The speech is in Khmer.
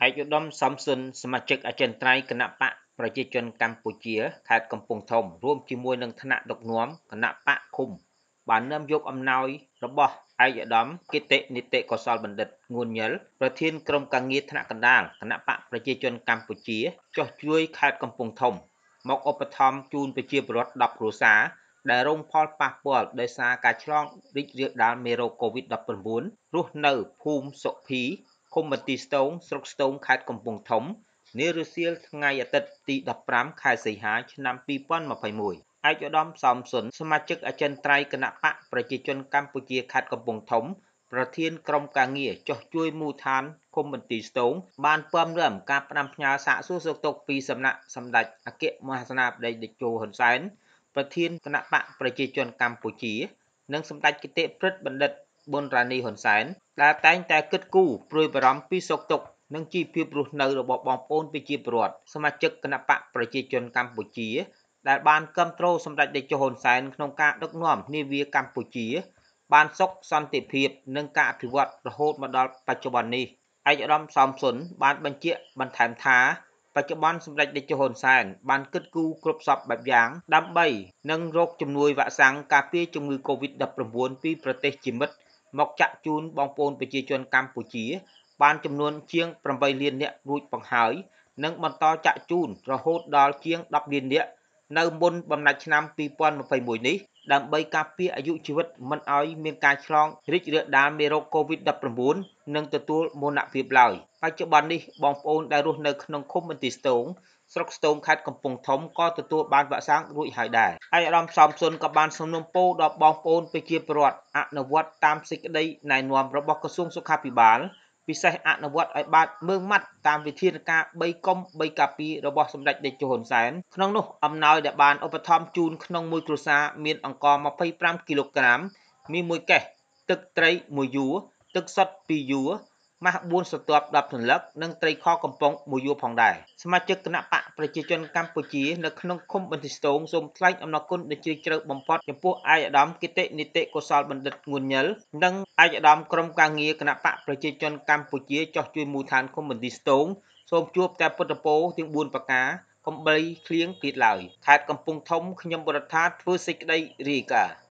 ឯកឧត្តមសំសុនសមាជិកអចិន្ត្រៃយ៍គណៈបកប្រជាជនកម្ពុជាខេត្តកំពង់ធំរួមជាមួយនឹងថ្នាក់ដឹកនាំគណៈបកឃុំបាននាំយកអំណោយរបស់ឯកឧត្តមគិតិនីតិកុសលបណ្ឌិតងួនញិលប្រធានក្រុមការងារថ្នាក់កណ្ដាលគណៈបកប្រជាជនកម្ពុជាចុះជួយខេត្តកំពង់ធំមកឧបត្ថម្ភជូនប្រជាពលរដ្ឋ10គ្រួសារដែលរងផលប៉ះពាល់ដោយសារការឆ្លងរីករាលដាលមេរោគ COVID-19 រស់នៅភូមិសុភីឃុំបន្ទាយស្ទឹងស្រុកស្ទឹងខេត្តកំពង់ធំនារសៀលថ្ងៃអាទិត្យទី15ខែសីហាឆ្នាំ2021ឯកឧត្តមសំសុនសមាជិកអចិន្ត្រៃយ៍គណៈបកប្រជាជនកម្ពុជាខេត្តកំពង់ធំប្រធានក្រុមការងារចុះជួយមូលដ្ឋានឃុំបន្ទាយស្ទឹងបានពំរាមការផ្ដាំផ្ញើសាកសួរសុខទុក្ខពីសំណាក់សម្ដេចអគ្គមហាសេនាបតីតេជោហ៊ុនសែនប្រធានគណៈបកប្រជាជនកម្ពុជានិងសម្ដេចគតិព្រឹទ្ធបណ្ឌិតប៊ុនរ៉ានីហ៊ុនសែនដែលតែងតែគិតគូរព្រួយបារម្ភពីសុខទុក្ខនិងជីវភាពរស់នៅរបស់បងប្អូនប្រជាពលរដ្ឋសមាជិកគណៈបកប្រជាជនកម្ពុជាដែលបានគាំទ្រសម្ដេចតេជោហ៊ុនសែនក្នុងការដឹកនាំនាវាកម្ពុជាបានសុខសន្តិភាពនិងការអភិវឌ្ឍរហូតមកដល់បច្ចុប្បន្ននេះឯកឧត្តមសំសុនបានបញ្ជាក់បន្ថែមថាបច្ចុប្បន្នសម្ដេចតេជោហ៊ុនសែនបានគិតគូរគ្រប់សពបែបយ៉ាងដើម្បីនឹងរកជំនួយវ៉ាក់សាំងការពារជំងឺ COVID-19 ពីប្រទេសជាមិត្តមកចាក់ជូនបងប្អូនប្រជាជនកម្ពុជាបានចំនួនជាង8លាននាក់រួចបង្ហើយនិងបន្តចាក់ជូនរហូតដល់ជាង10លាននាក់នៅមុនបំណាច់ឆ្នាំ2021នេះដើម្បីការពារអាយុជីវិតមិនឲ្យមានការឆ្លងរីករាលដាលមេរោគ COVID-19 និងទទួលមរណភាពឡើយបច្ចុប្បន្ននេះបងប្អូនដែលរស់នៅក្នុងឃុំបន្ទាយស្ទឹងស្រុកស្ទឹងខេត្តកំពង់ធំក៏ទទួលបានវ៉ាក់សាំងរួចហើយដែរឯកឧត្តមសំសុនក៏បានសំណូមពរដល់បងប្អូនប្រជាពលរដ្ឋអនុវត្តតាមសេចក្តីណែនាំរបស់ក្រសួងសុខាភិបាលពិសេសអនុវត្តឲ្យបានម៉ឺងម៉ាត់តាមវិធានការ3កុំ3ការពាររបស់សម្ដេចតេជោហ៊ុនសែនក្នុងនោះអំណោយដែលបានឧបត្ថម្ភជូនក្នុងមួយគ្រួសារមានអង្ករ25គីឡូក្រាមមី1កេសទឹកត្រី1យួរទឹកសុទ្ធ2យួរម៉ាស់4ស្រទាប់10សន្លឹកនិងត្រីខកំប៉ុង1យួរផងដែរសមាជិកគណៈបកប្រជាជនកម្ពុជានៅក្នុងឃុំបន្ទាយស្ទឹងសូមថ្លែងអំណរគុណដ៏ជ្រាលជ្រៅបំផុតចំពោះឯកឧត្តមគិតិនីតិកុសលបណ្ឌិតងួនញិលនិងឯកឧត្តមក្រុមការងារគណៈបកប្រជាជនកម្ពុជាចុះជួយមូលដ្ឋានឃុំបន្ទាយស្ទឹងសូមជួបតែពុទ្ធពរទាំង4ប្រការកំបីឃ្លៀងទៀតឡើយខេត្តកំពង់ធំខ្ញុំបរដ្ឋាធ្វើសេចក្តីរាយការណ៍